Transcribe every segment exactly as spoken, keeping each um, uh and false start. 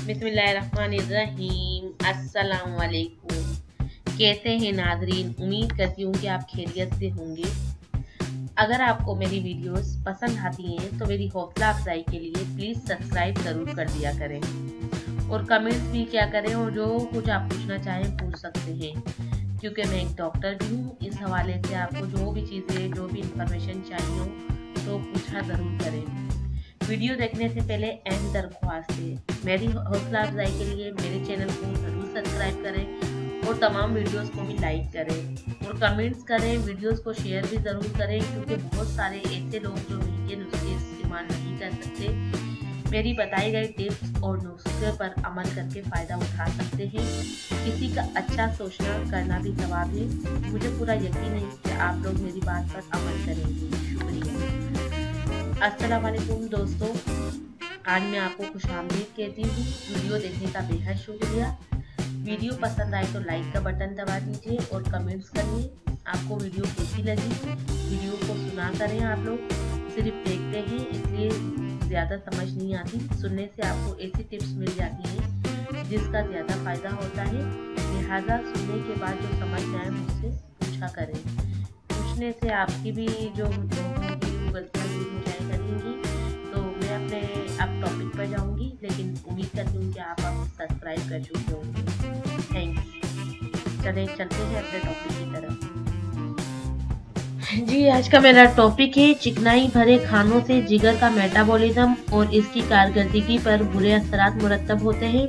बिस्मिल्लाहिर्रहमानिर्रहीम। अस्सलाम वालेकुम। कैसे हैं नाज़रीन? उम्मीद करती हूँ कि आप खैरियत से होंगे। अगर आपको मेरी वीडियोस पसंद आती हैं तो मेरी हौसला अफजाई के लिए प्लीज़ सब्सक्राइब ज़रूर कर दिया करें और कमेंट्स भी क्या करें, और जो कुछ आप पूछना चाहें पूछ सकते हैं, क्योंकि मैं एक डॉक्टर भी हूँ। इस हवाले से आपको जो भी चीज़ें, जो भी इंफॉर्मेशन चाहिए हो तो पूछा ज़रूर करें। वीडियो देखने से पहले अहम दरख्वास्त है, मेरी हौसला अफजाई के लिए मेरे चैनल को ज़रूर सब्सक्राइब करें और तमाम वीडियोस को भी लाइक करें और कमेंट्स करें। वीडियोस को शेयर भी ज़रूर करें, क्योंकि बहुत सारे ऐसे लोग जो महंगे नुस्खे इस्तेमाल नहीं कर सकते, मेरी बताई गई टिप्स और नुस्खे पर अमल करके फ़ायदा उठा सकते हैं। किसी का अच्छा सोचना करना भी सवाब है। मुझे पूरा यकीन है कि आप लोग मेरी बात पर अमल करेंगे। शुक्रिया। अस्सलाम वालेकुम दोस्तों, आज मैं आपको खुशामदीद कहती हूँ। वीडियो देखने का बेहद शुक्रिया। वीडियो पसंद आए तो लाइक का बटन दबा दीजिए और कमेंट्स करिए आपको वीडियो कैसी लगी। वीडियो को सुना करें, आप लोग सिर्फ देखते हैं इसलिए ज़्यादा समझ नहीं आती। सुनने से आपको ऐसी टिप्स मिल जाती हैं जिसका ज़्यादा फ़ायदा होता है। लिहाजा सुनने के बाद जो समझ आए मुझसे पूछा करें। पूछने से आपकी भी जो गलतियाँ दूर हो जाए करेंगी। तो मैं अपने अब टॉपिक पर जाऊंगी, लेकिन उम्मीद करती हूँ कि आप अब सब्सक्राइब कर चुके होंगे। थैंक्स। चले चलते हैं अपने टॉपिक की तरफ। जी, आज का मेरा टॉपिक है चिकनाई भरे खानों से जिगर का मेटाबॉलिज्म और इसकी कारकर्दगी पर बुरे असरात मुरतब होते हैं।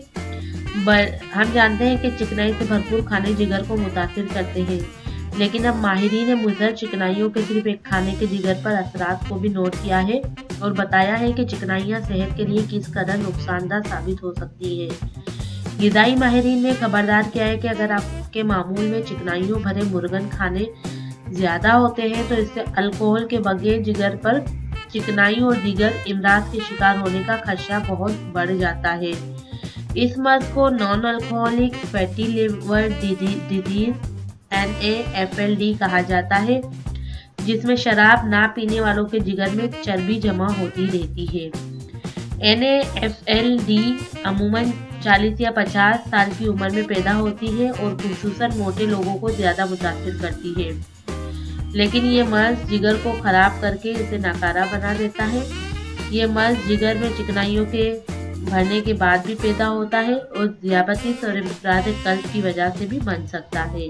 हम जानते हैं कि चिकनाई से भरपूर खाने जिगर को मुतासिर करते हैं, लेकिन अब माहिरीन ने मुज़र चिकनाइयों के सिर्फ एक खाने के जिगर पर असरात को भी नोट किया है और बताया है कि चिकनाइयाँ सेहत के लिए किस कदर नुकसानदार साबित हो सकती है। ग़िज़ाई माहिरीन ने खबरदार किया है कि अगर आपके मामूल में चिकनाइयों भरे मुर्गन खाने ज़्यादा होते हैं तो इससे अल्कोहल के बगैर जिगर पर चिकनाई और दीगर इमराज के शिकार होने का खदशा बहुत बढ़ जाता है। इस मर्ज को non alcoholic fatty liver disease N A F L D कहा जाता है, जिसमें शराब ना पीने वालों के जिगर में चर्बी जमा होती रहती है। N A F L D अमूमन चालीस या पचास साल की उम्र में पैदा होती है और खुसूसन मोटे लोगों को ज़्यादा मुतासिर करती है, लेकिन ये मर्ज जिगर को ख़राब करके इसे नाकारा बना देता है। ये मर्ज जिगर में चिकनाइयों के भरने के बाद भी पैदा होता है और ज़ियाबतीस और इमराज़ कल्ब की वजह से भी बन सकता है।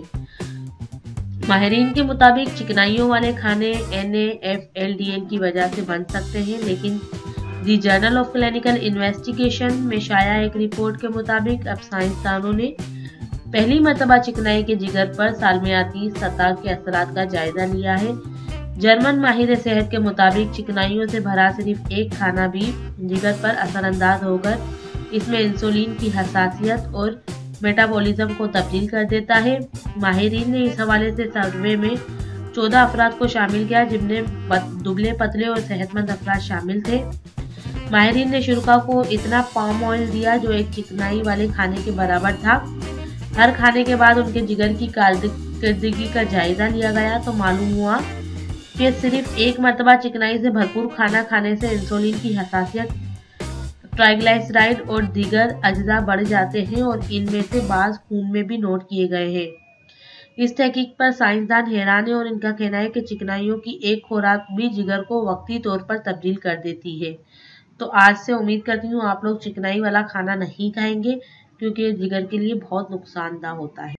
माहिरीन के मुताबिक चिकनाइयों वाले खाने N A F L D एन की वजह से बन सकते हैं, लेकिन the journal of clinical investigation में शाया एक रिपोर्ट के मुताबिक अब साइंसदानों ने पहली मरतबा चिकनाई के जिगर पर सालमियाती सतह के असरात का जायजा लिया है। जर्मन माहिर सेहत के मुताबिक चिकनाइयों से भरा सिर्फ एक खाना भी जिगर पर असरअंदाज होकर इसमें इंसुलिन की हसासियत और मेटाबॉलिज्म को तब्दील कर देता है। माहिरीन ने इस हवाले से सर्वे में चौदह अफराद को शामिल किया, जिनमें दुबले पतले और सेहतमंद अफराद शामिल थे। माहिरीन ने शुरा को इतना पाम ऑयल दिया जो एक चिकनाई वाले खाने के बराबर था। हर खाने के बाद उनके जिगर की कारकर्दगी का जायजा लिया गया तो मालूम हुआ कि सिर्फ एक मरतबा चिकनाई से भरपूर खाना खाने से इंसुलिन की हसासियत, ट्राइग्लिसराइड और दीगर अज्जा बढ़ जाते हैं और इनमें से बाज़ खून में भी नोट किए गए हैं। इस तहकीक पर साइंसदान हैरान है और इनका कहना है कि चिकनाइयों की एक खुराक भी जिगर को वक्ती तौर पर तब्दील कर देती है। तो आज से उम्मीद करती हूँ आप लोग चिकनाई वाला खाना नहीं खाएंगे, क्योंकि जिगर के लिए बहुत नुकसानदा होता है।